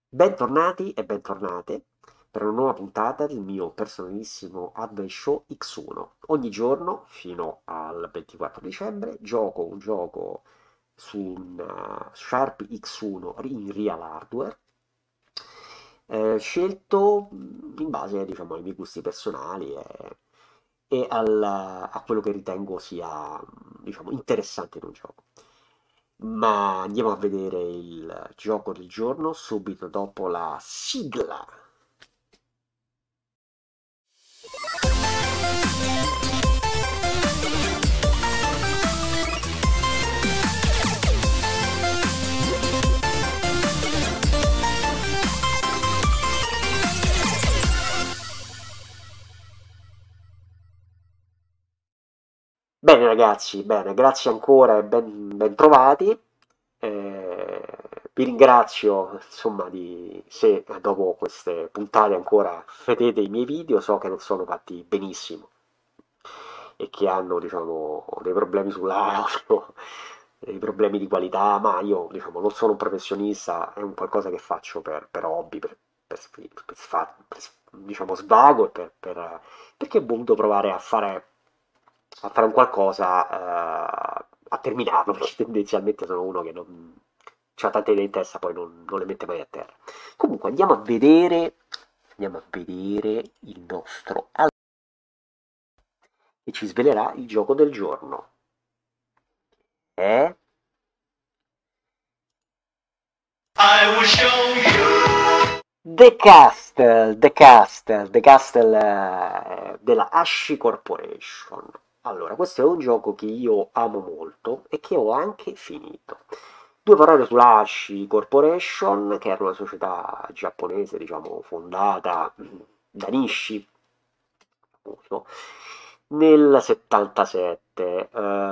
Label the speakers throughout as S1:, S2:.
S1: Bentornati e bentornate per una nuova puntata del mio personalissimo Advent Show X1. Ogni giorno, fino al 24 dicembre, gioco un gioco su un Sharp X1 in real hardware, scelto in base, diciamo, ai miei gusti personali a quello che ritengo sia, diciamo, interessante in un gioco. Ma andiamo a vedere il gioco del giorno subito dopo la sigla. Bene ragazzi, bene, grazie ancora e ben trovati. Eh, Vi ringrazio, insomma, se dopo queste puntate ancora vedete i miei video, so che non sono fatti benissimo e che hanno, diciamo, dei problemi sull'audio, dei problemi di qualità, ma io, diciamo, non sono un professionista, è un qualcosa che faccio per hobby, diciamo, svago e perché ho voluto provare a fare un qualcosa, a terminarlo, perché tendenzialmente sono uno che non ha tante idee in testa, poi non le mette mai a terra. Comunque andiamo a vedere il nostro che ci svelerà il gioco del giorno. È The Castle della Ashi Corporation. Allora, questo è un gioco che io amo molto e che ho anche finito. Due parole sulla Ashi Corporation, che era una società giapponese, diciamo, fondata da Nishi, famoso, nel 77.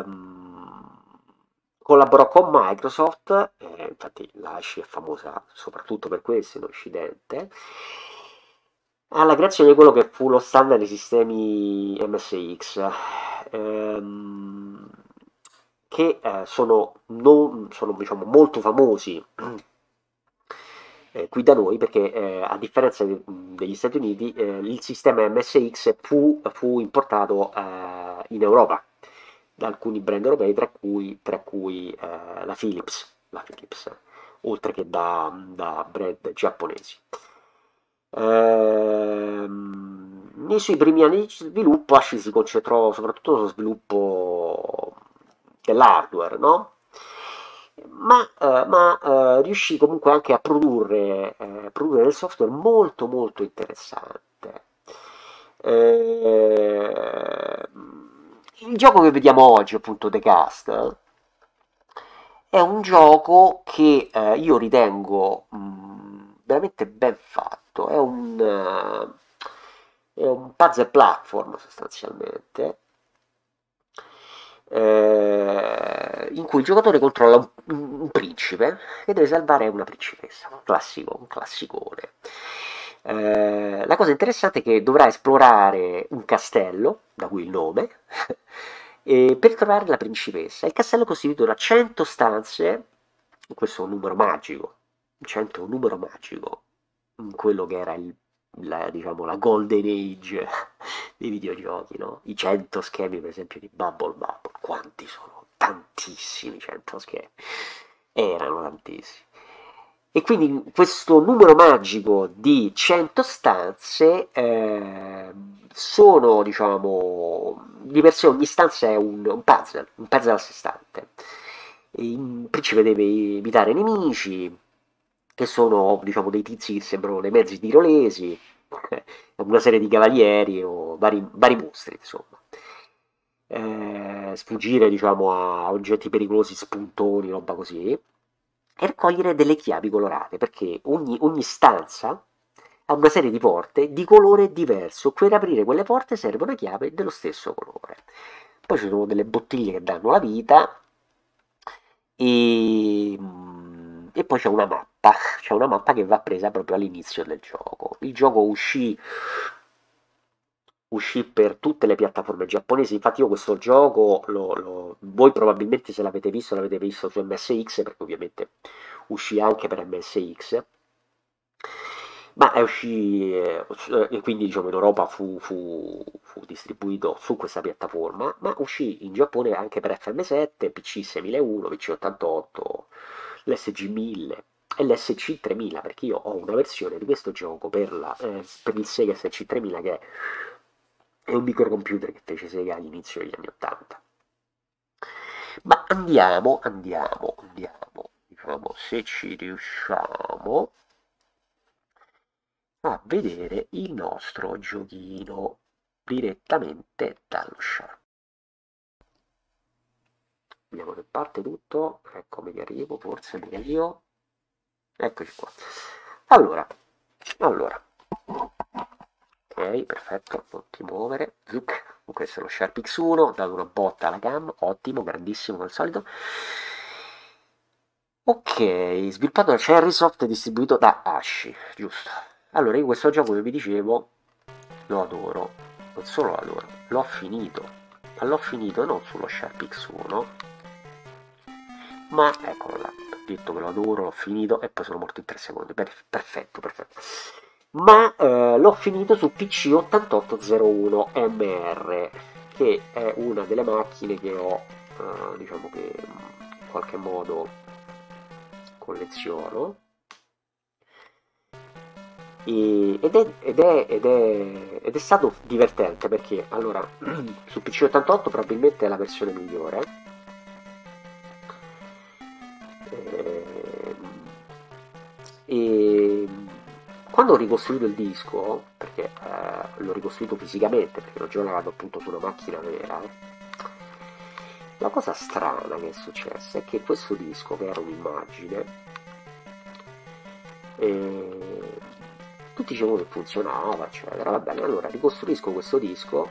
S1: Collaborò con Microsoft, infatti la SCI è famosa soprattutto per questo in Occidente, alla creazione di quello che fu lo standard dei sistemi MSX, ehm, che sono, diciamo, molto famosi qui da noi perché a differenza degli Stati Uniti il sistema MSX fu importato in Europa da alcuni brand europei tra cui la Philips, oltre che da brand giapponesi. Nei suoi primi anni di sviluppo Ashi si concentrò soprattutto sullo sviluppo dell'hardware, no? Ma riuscì comunque anche a produrre del software molto molto interessante. Eh, il gioco che vediamo oggi, appunto, The Castle, è un gioco che io ritengo veramente ben fatto. È un puzzle platform sostanzialmente, in cui il giocatore controlla un principe che deve salvare una principessa, un classicone. La cosa interessante è che dovrà esplorare un castello, da cui il nome, per trovare la principessa. Il castello è costituito da 100 stanze, questo è un numero magico, 100 è un numero magico, in quello che era diciamo, la golden age dei videogiochi, no? I 100 schemi, per esempio, di Bubble Bubble. Quanti sono? Tantissimi 100 schemi. Erano tantissimi. E quindi questo numero magico di 100 stanze sono, diciamo, di per sé ogni stanza è un puzzle a sé stante. Il principe deve evitare nemici, che sono, diciamo, dei tizi che sembrano dei mezzi tirolesi, una serie di cavalieri o vari mostri, insomma. Sfuggire, diciamo, a oggetti pericolosi, spuntoni, roba così, e raccogliere delle chiavi colorate, perché ogni stanza ha una serie di porte di colore diverso. Per aprire quelle porte serve una chiave dello stesso colore. Poi ci sono delle bottiglie che danno la vita e poi c'è una mappa che va presa proprio all'inizio del gioco. Il gioco uscì per tutte le piattaforme giapponesi, infatti io questo gioco, voi probabilmente se l'avete visto su MSX, perché ovviamente uscì anche per MSX, Ma è uscì, e quindi diciamo in Europa fu distribuito su questa piattaforma, ma uscì in Giappone anche per FM7, PC 6001, PC 88, l'SG 1000 e l'SC 3000, perché io ho una versione di questo gioco per il Sega SC 3000 che è un microcomputer che fece Sega all'inizio degli anni 80. Ma andiamo, diciamo, se ci riusciamo a vedere il nostro giochino direttamente dallo shop. Vediamo che parte tutto, eccomi che arrivo, forse meglio. Eccoci qua. Allora, ok, perfetto, non ti muovere, zuc. Questo è lo Sharp X1, dato una botta alla cam, ottimo, grandissimo come al solito. Ok, sviluppato da Cherrysoft e distribuito da Ashi, giusto. Allora, io questo gioco che vi dicevo lo adoro, non solo lo adoro, l'ho finito, ma l'ho finito non sullo Sharp X1, ma eccolo là, ho detto che lo adoro, l'ho finito e poi sono morto in 3 secondi, perfetto, perfetto. Ma l'ho finito su PC 8801 MR, che è una delle macchine che ho, diciamo che in qualche modo colleziono. Ed è stato divertente perché allora su PC 88 probabilmente è la versione migliore. Ehm, e quando ho ricostruito il disco, perché l'ho ricostruito fisicamente, perché l'ho giocato appunto su una macchina vera, la cosa strana che è successa è che questo disco, che era un'immagine, tutti dicevano che funzionava, eccetera. Va bene, allora ricostruisco questo disco,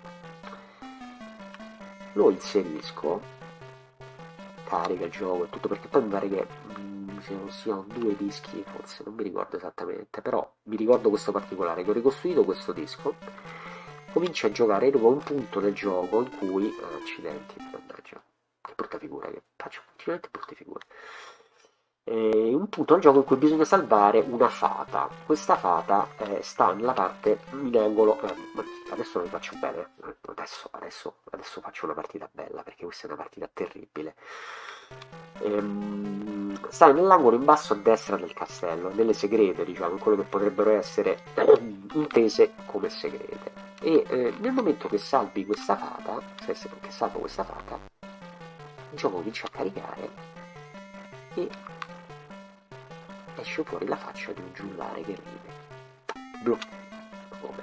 S1: lo inserisco, carica il gioco e tutto, perché poi mi pare che se non siano 2 dischi, forse non mi ricordo esattamente, però mi ricordo questo particolare, che ho ricostruito questo disco, comincio a giocare, arrivo a un punto del gioco in cui, accidenti, mannaggia, che brutta figura che faccio, continuamente brutte figure. Un punto al gioco in cui bisogna salvare una fata. Questa fata sta nella parte in angolo. Adesso non vi faccio bene. Adesso faccio una partita bella perché questa è una partita terribile. Sta nell'angolo in basso a destra del castello, nelle segrete, diciamo, in quello che potrebbero essere intese come segrete. E nel momento che salvi questa fata, che salvo questa fata, il gioco comincia a caricare e esce fuori la faccia di un giullare che ride. Blu. Come?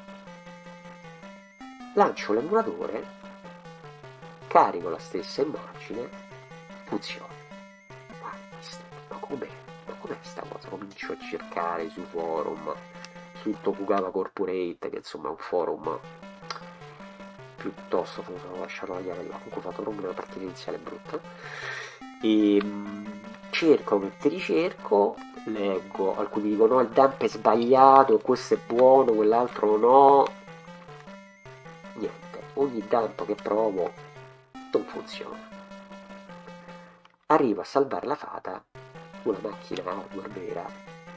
S1: Lancio l'emulatore, carico la stessa immagine, funziona. Ma com'è? Ma com'è sta cosa? Comincio a cercare sui forum, su Tokugawa Corporate, che insomma è un forum piuttosto famoso, ho lasciato la chiave là, comunque ho fatto proprio una partita iniziale brutta. E cerco, mentre ricerco, leggo, alcuni dicono no, il dump è sbagliato, questo è buono, quell'altro no. Niente, ogni dump che provo non funziona. Arrivo a salvare la fata, una macchina hardware vera,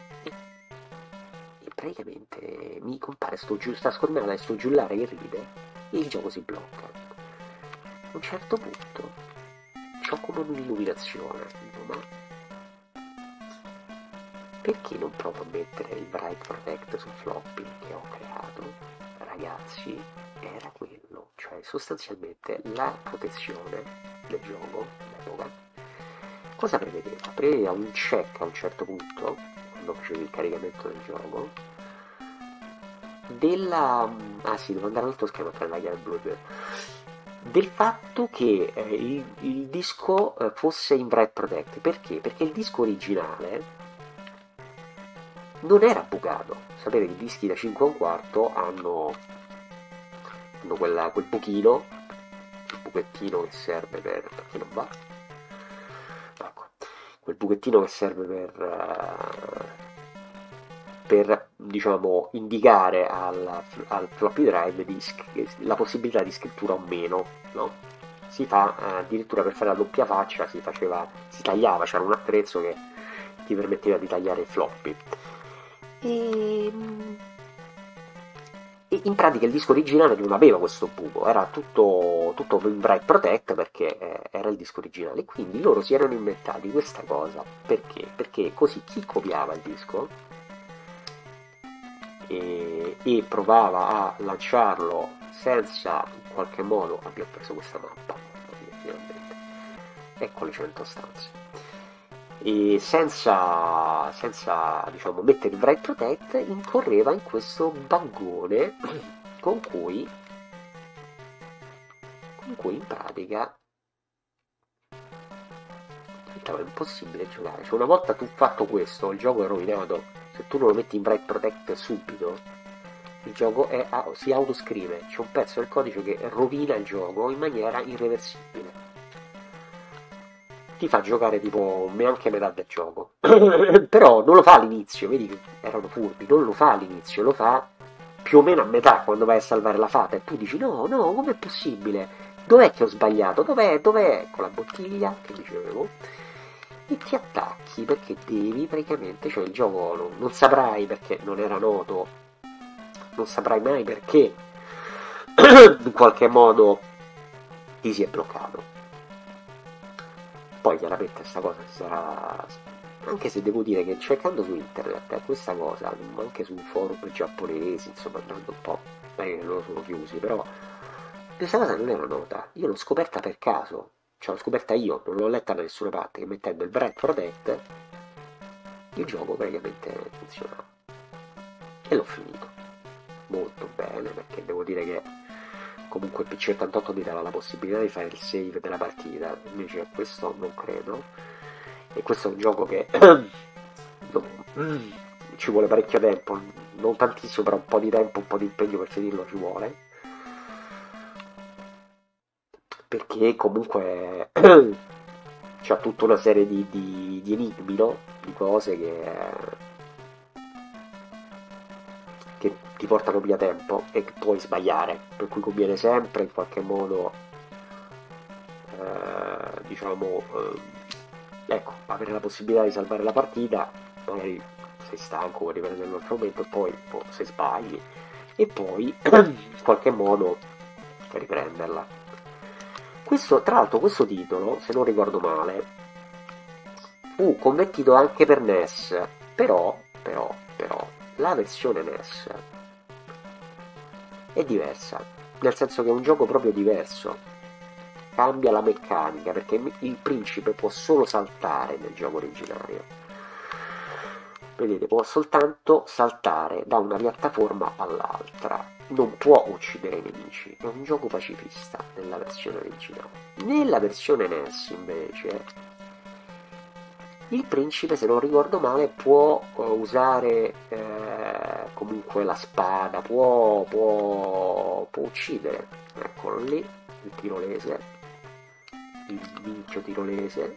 S1: e praticamente mi compare sta scornata e sto giullare che ride e il gioco si blocca. A un certo punto c'ho come un'illuminazione, dico, ma perché non provo a mettere il Bright Protect su floppy che ho creato? Ragazzi, era quello, cioè sostanzialmente la protezione del gioco all'epoca. Cosa prevedeva? Prevedeva un check a un certo punto, quando facevi il caricamento del gioco, della... ah sì, devo andare all'altro schermo per la chiave Bluetooth. Del fatto che il disco fosse in Bright Protect. Perché? Perché il disco originale non era bucato. Sapete che i dischi da 5 a un quarto hanno quel buchino, il buchettino che serve perché non va. Ecco, quel buchettino che serve per diciamo indicare al floppy drive la possibilità di scrittura o meno, no? Si fa addirittura per fare la doppia faccia si tagliava, c'era un attrezzo che ti permetteva di tagliare i floppy. E, e in pratica il disco originale non aveva questo buco, era tutto in Bright Protect perché era il disco originale. Quindi loro si erano inventati questa cosa perché? Perché così chi copiava il disco e provava a lanciarlo senza in qualche modo abbiamo preso questa mappa finalmente, ecco le 100 stanze, e senza diciamo mettere il Bright Protect incorreva in questo baggone con cui in pratica diventava impossibile giocare. Cioè una volta tu fatto questo il gioco è rovinato, se tu non lo metti in Bright Protect subito il gioco si autoscrive, c'è un pezzo del codice che rovina il gioco in maniera irreversibile, ti fa giocare tipo neanche metà del gioco. Però non lo fa all'inizio, vedi che erano furbi, non lo fa all'inizio, lo fa più o meno a metà quando vai a salvare la fata e tu dici no, no, com'è possibile? Dov'è che ho sbagliato? Dov'è? Con la bottiglia che dicevo. E ti attacchi perché devi praticamente, cioè il gioco non saprai perché non era noto, non saprai mai perché in qualche modo ti si è bloccato. Poi chiaramente questa cosa si sarà, anche se devo dire che cercando su internet questa cosa, anche su forum giapponesi, insomma andando un po', che loro sono chiusi, però questa cosa non era nota, io l'ho scoperta per caso, cioè l'ho scoperta io, non l'ho letta da nessuna parte, che mettendo il Breath Protect il gioco praticamente funzionava. E l'ho finito molto bene perché devo dire che comunque il PC88 mi dava la possibilità di fare il save della partita, invece questo non credo. E questo è un gioco che ci vuole parecchio tempo, non tantissimo, però un po' di tempo, un po' di impegno per finirlo ci vuole. Perché comunque c'ha tutta una serie di enigmi, no? Di cose che ti portano via tempo e che puoi sbagliare, per cui conviene sempre in qualche modo, diciamo, ecco, avere la possibilità di salvare la partita, magari sei stanco, vuoi riprendere un altro momento, poi se sbagli, e poi in qualche modo riprenderla. Tra l'altro questo titolo, se non ricordo male, fu convertito anche per NES, però, la versione NES è diversa, nel senso che è un gioco proprio diverso, cambia la meccanica, perché il principe può solo saltare nel gioco originario. Vedete, può soltanto saltare da una piattaforma all'altra, non può uccidere i nemici, è un gioco pacifista nella versione originale. Nella versione NES invece il principe, se non ricordo male, può usare comunque la spada, può uccidere. Eccolo lì, il tirolese, il minchio tirolese.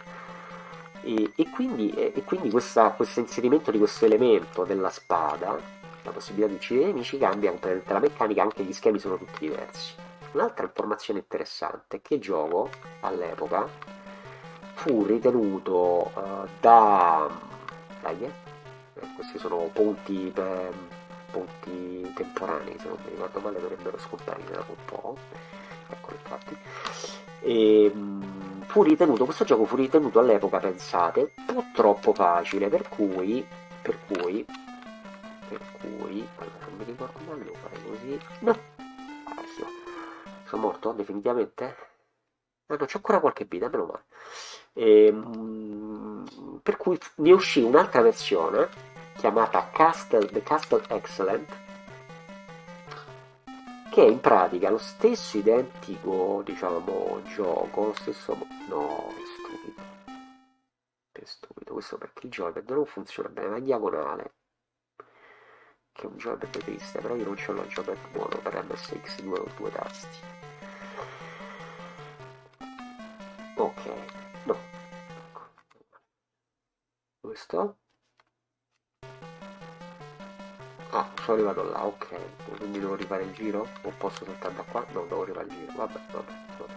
S1: E quindi questo inserimento di questo elemento della spada, la possibilità di uccidere i nemici, cambia completamente la meccanica, anche gli schemi sono tutti diversi. Un'altra informazione interessante è che il gioco all'epoca fu ritenuto questi sono ponti temporanei, se non mi ricordo male dovrebbero scomparire dopo un po', eccolo infatti, e questo gioco fu ritenuto all'epoca, pensate, un po' troppo facile, per cui, allora non mi ricordo male, devo fare così, no, sono morto definitivamente? Ah no, c'ho ancora qualche vita, meno male. Per cui ne uscì un'altra versione chiamata The Castle Excellent, che è in pratica lo stesso identico, diciamo, gioco, lo stesso. No, che stupido, questo perché il joypad non funziona bene, la diagonale, che è un joypad triste, però io non ce l'ho il joypad buono per MSX2 con due tasti. Ok, no, ecco, dove sto? Ah, sono arrivato là, ok. Quindi devo rifare il giro? O posso saltare da qua? No, devo rifare il giro. Vabbè.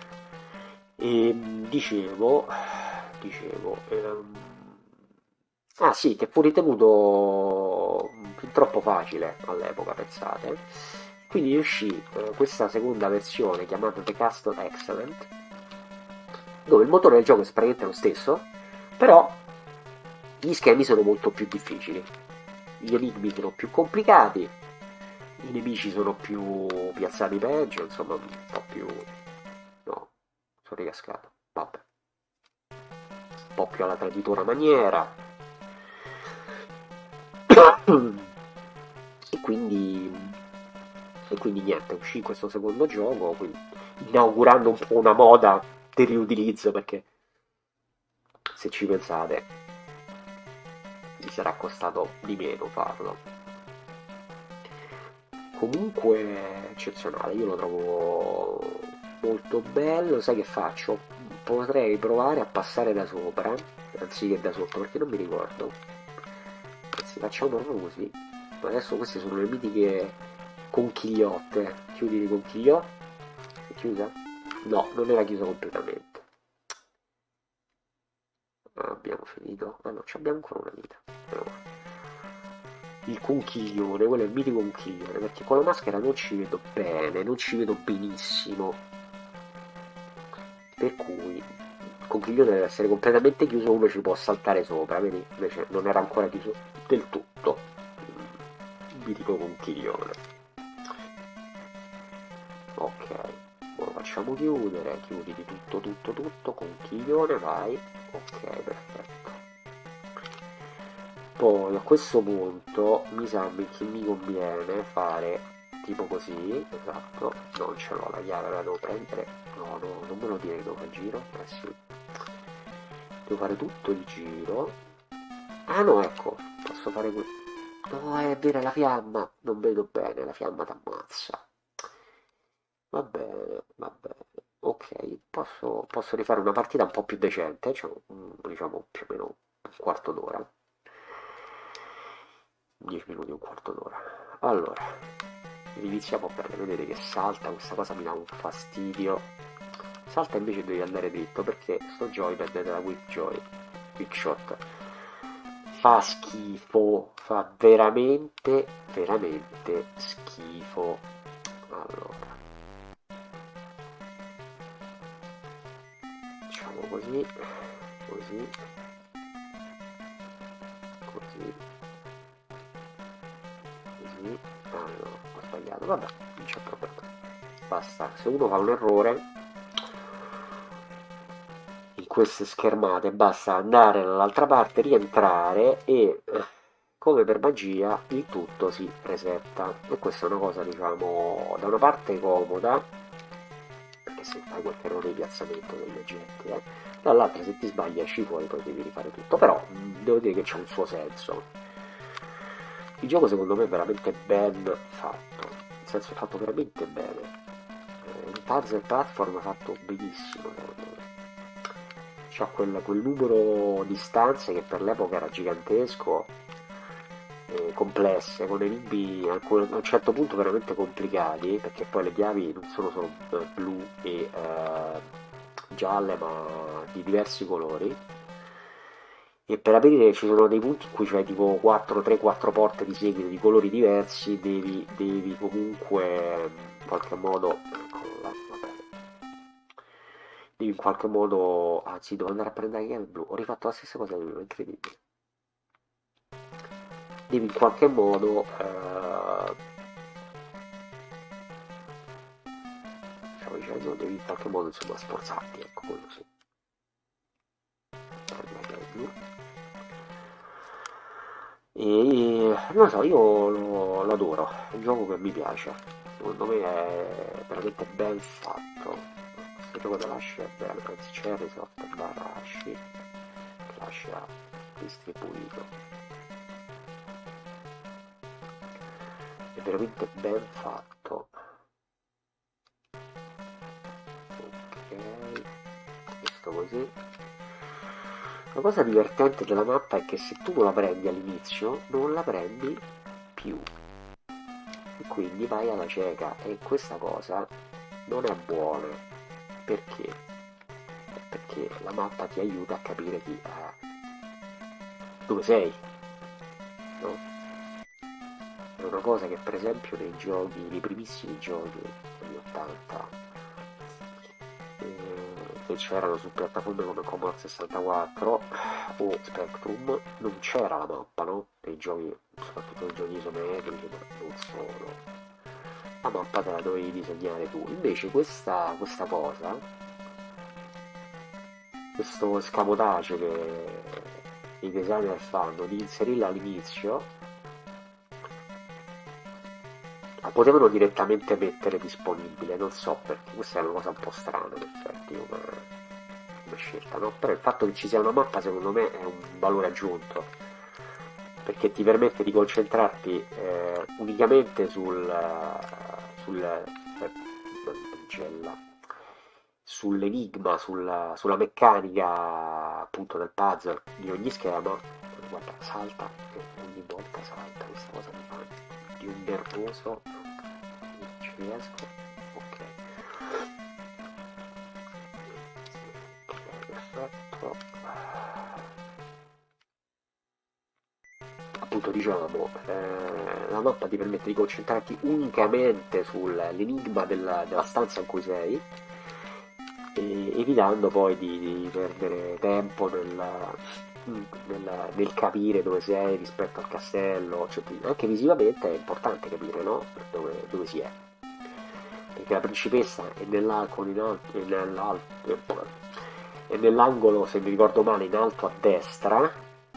S1: E dicevo, Ah sì, che fu ritenuto fin troppo facile all'epoca, pensate. Quindi uscì questa seconda versione chiamata The Castle Excellent, dove il motore del gioco è praticamente lo stesso, però gli schemi sono molto più difficili, gli enigmi sono più complicati, i nemici sono più piazzati peggio, insomma un po' più... no, sono ricascato, vabbè, un po' più alla traditura maniera. E quindi, e quindi niente, uscì questo secondo gioco, quindi inaugurando un po' una moda del riutilizzo, perché se ci pensate mi sarà costato di meno farlo. Comunque eccezionale, io lo trovo molto bello. Sai che faccio? Potrei provare a passare da sopra anziché da sotto, perché non mi ricordo. Anzi, facciamo proprio così. Ma adesso queste sono le mitiche conchigliotte. Chiudi le conchigliotte? È chiusa? No, non era chiusa completamente. Ah, abbiamo finito. Ah no, ci abbiamo ancora una vita. Però il conchiglione, quello è il mitico conchiglione, perché con la maschera non ci vedo bene, non ci vedo benissimo, per cui il conchiglione deve essere completamente chiuso, uno ci può saltare sopra, vedi? Invece non era ancora chiuso del tutto, il mitico conchiglione. Ok, ora lo facciamo chiudere, chiudi di tutto, tutto, tutto, conchiglione, vai, ok, perfetto. Poi a questo punto mi sa che mi conviene fare tipo così, esatto, non ce l'ho la chiave, la devo prendere, no, no, non me lo dire che devo fare il giro, eh sì, devo fare tutto il giro, ah no, ecco, posso fare questo, no, è vera la fiamma, non vedo bene, la fiamma t'ammazza, va bene, ok, posso rifare una partita un po' più decente, cioè, diciamo più o meno un quarto d'ora. 10 minuti, un quarto d'ora. Allora, iniziamo bene, vedete che salta, questa cosa mi dà un fastidio. Salta invece devi andare dritto perché sto joypad della Quickshot fa schifo, fa veramente, veramente schifo. Allora, facciamo così, così, così, così. Ah no, ho sbagliato, vabbè, non c'è problema. Basta, se uno fa un errore in queste schermate basta andare dall'altra parte, rientrare e come per magia il tutto si resetta. E questa è una cosa, diciamo, da una parte comoda, perché se fai qualche errore di piazzamento degli oggetti, dall'altra se ti sbagli esci fuori poi devi rifare tutto, però devo dire che c'è un suo senso. Il gioco secondo me è veramente ben fatto, nel senso è fatto veramente bene. Un puzzle platform fatto benissimo secondo me. C'ha quel numero di stanze che per l'epoca era gigantesco, complesse, con enigmi a un certo punto veramente complicati, perché poi le chiavi non sono solo blu e gialle, ma di diversi colori. E per aprire ci sono dei punti in cui c'hai tipo 4, 3-4 porte di seguito di colori diversi, devi comunque in qualche modo... Ecco là, vabbè. Devi in qualche modo... Anzi, devo andare a prendere la chiave blu. Ho rifatto la stessa cosa prima, incredibile. Devi in qualche modo... stavo dicendo, devi in qualche modo insomma sforzarti, ecco, quello sì. Prendi la chiave blu. E non lo so, io lo adoro, è un gioco che mi piace, secondo me è veramente ben fatto. Questo gioco da Lascia è veramente, anzi c'è Resort barra Asci che lascia distribuito, è veramente ben fatto. Ok, questo così. La cosa divertente della mappa è che se tu non la prendi all'inizio, non la prendi più. E quindi vai alla cieca e questa cosa non è buona. Perché? Perché la mappa ti aiuta a capire chi dove sei, no? È una cosa che per esempio nei giochi, nei primissimi giochi degli 80, che c'erano su piattaforme come Commodore 64 o Spectrum, non c'era la mappa, no? Nei giochi, soprattutto nei giochi isometrici, ma non solo. La mappa te la dovevi disegnare tu. Invece questa cosa, questo escamotage che i designer fanno di inserirla all'inizio, la potevano direttamente mettere disponibile, non so perché, questa è una cosa un po' strana in effetti come scelta, no? Però il fatto che ci sia una mappa secondo me è un valore aggiunto, perché ti permette di concentrarti unicamente brigella, sull'enigma, sulla meccanica appunto del puzzle di ogni schema. Guarda, salta e ogni volta salta, questa cosa mi fa di un nervoso, non ci riesco. Ok, perfetto. Appunto diciamo, la mappa ti permette di concentrarti unicamente sull'enigma della stanza in cui sei, evitando poi di perdere tempo nel capire dove sei rispetto al castello, cioè, anche visivamente è importante capire, no? Dove si è. Perché la principessa è è nell'angolo, se mi ricordo male, in alto a destra,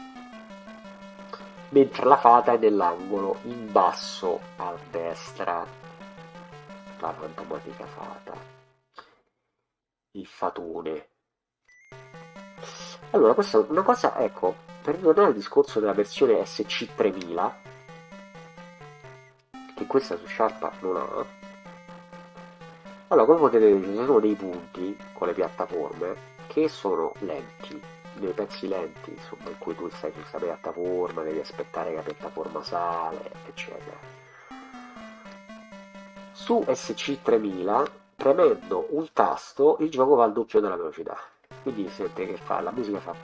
S1: mentre la fata è nell'angolo in basso a destra, la fantomatica fata, il fatone. Allora, questa è una cosa, ecco, per ritornare al discorso della versione SC3000, che questa su Sharp non ha. Allora, come potete vedere, ci sono dei punti con le piattaforme che sono lenti, dei pezzi lenti, insomma, in cui tu stai su questa piattaforma, devi aspettare che la piattaforma sale, eccetera. Su SC3000, premendo un tasto, il gioco va al doppio della velocità. Quindi sente che fa, la musica fa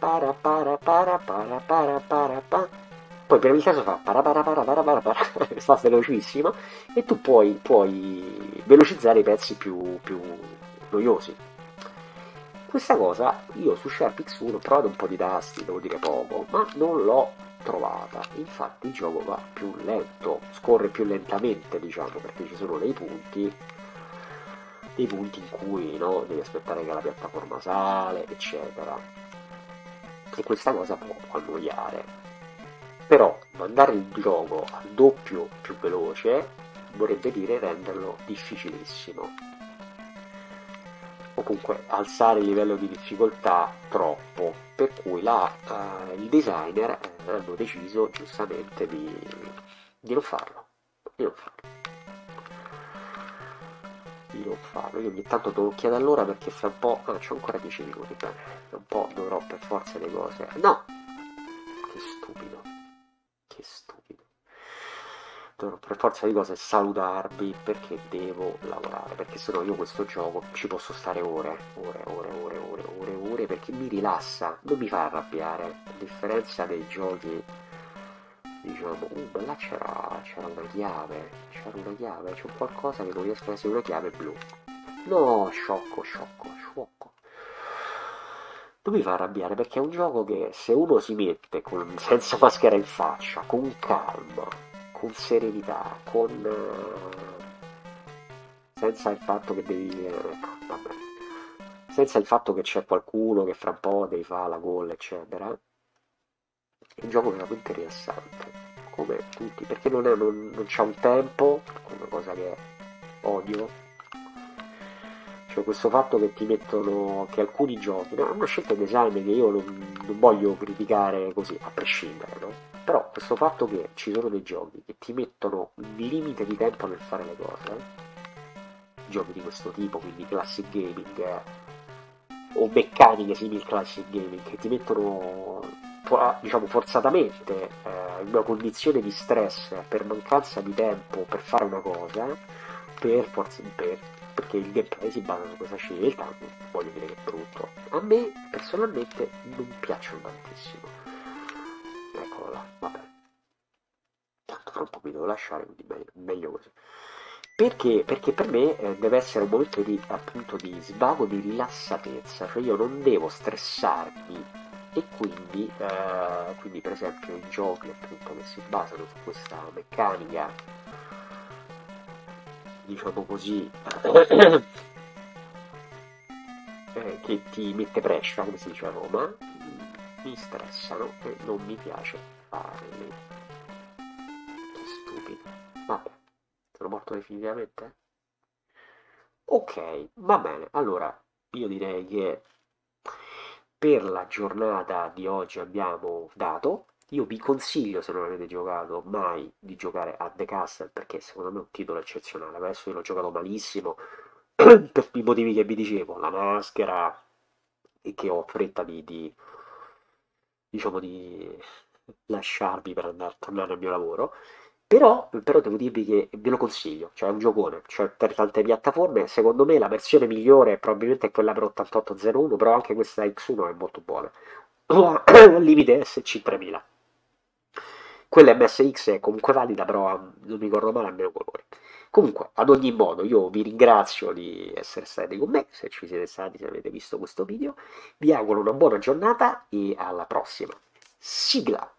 S1: poi per il caso fa sta velocissimo, e tu puoi velocizzare i pezzi più noiosi. Questa cosa io su Sharp X1 ho provato un po' di tasti, devo dire poco, ma non l'ho trovata. Infatti il gioco va più lento, scorre più lentamente, diciamo, perché ci sono dei punti in cui, no, devi aspettare che la piattaforma sale, eccetera. E questa cosa può annoiare. Però mandare il gioco al doppio più veloce vorrebbe dire renderlo difficilissimo, o comunque alzare il livello di difficoltà troppo, per cui il designer hanno deciso giustamente di non farlo, di non farlo, di non farlo. Io ogni tanto do un'occhiata all'ora perché fra un po', c'ho ancora 10 minuti, bene, fra un po' dovrò per forza le cose, no, che stupido, che stupido. Dovrò per forza di cose salutarvi perché devo lavorare, perché sennò io questo gioco ci posso stare ore, ore, ore, ore, ore, ore, ore, perché mi rilassa, non mi fa arrabbiare, a differenza dei giochi, diciamo, ma là c'era una chiave, c'è qualcosa che non riesco a essere, una chiave blu. No, sciocco, sciocco, sciocco. Non mi fa arrabbiare perché è un gioco che se uno si mette senza maschera in faccia, con calma, con serenità, senza il fatto che devi, vabbè, senza il fatto che c'è qualcuno che fra un po' devi fare la goal, eccetera, è un gioco veramente rilassante, come tutti, perché non c'ha un tempo, una cosa che odio. Cioè questo fatto che ti mettono, che alcuni giochi, no, è una scelta di design che io non voglio criticare così, a prescindere, no? Però questo fatto che ci sono dei giochi che ti mettono un limite di tempo nel fare le cose, giochi di questo tipo, quindi classic gaming, o meccaniche simili classic gaming, che ti mettono, diciamo, forzatamente in una condizione di stress per mancanza di tempo per fare una cosa, perché il gameplay si basa su questa scelta, non voglio dire che è brutto. A me personalmente non piacciono tantissimo. vabbè, tanto tra un po' mi devo lasciare, quindi meglio così. Perché per me deve essere un momento di, appunto, di svago, di rilassatezza, cioè io non devo stressarmi e quindi per esempio i giochi appunto che si basano su questa meccanica, diciamo così, che ti mette pressure, come si dice a Roma, mi stressano e non mi piace farli. Che stupido. Vabbè, sono morto definitivamente? Ok, va bene. Allora, io direi che per la giornata di oggi abbiamo dato. Io vi consiglio, se non avete giocato mai, di giocare a The Castle perché secondo me è un titolo eccezionale. Adesso io l'ho giocato malissimo per i motivi che vi dicevo, la maschera e che ho fretta diciamo, di lasciarvi per andare a tornare al mio lavoro. Però devo dirvi che ve lo consiglio, cioè è un giocone, cioè per tante piattaforme, secondo me la versione migliore probabilmente è quella per 8801, però anche questa X1 è molto buona. Al limite SC 3000. Quella MSX è comunque valida, però non mi ricordo male, ha meno colori. Comunque, ad ogni modo, io vi ringrazio di essere stati con me, se ci siete stati, se avete visto questo video. Vi auguro una buona giornata e alla prossima. Sigla!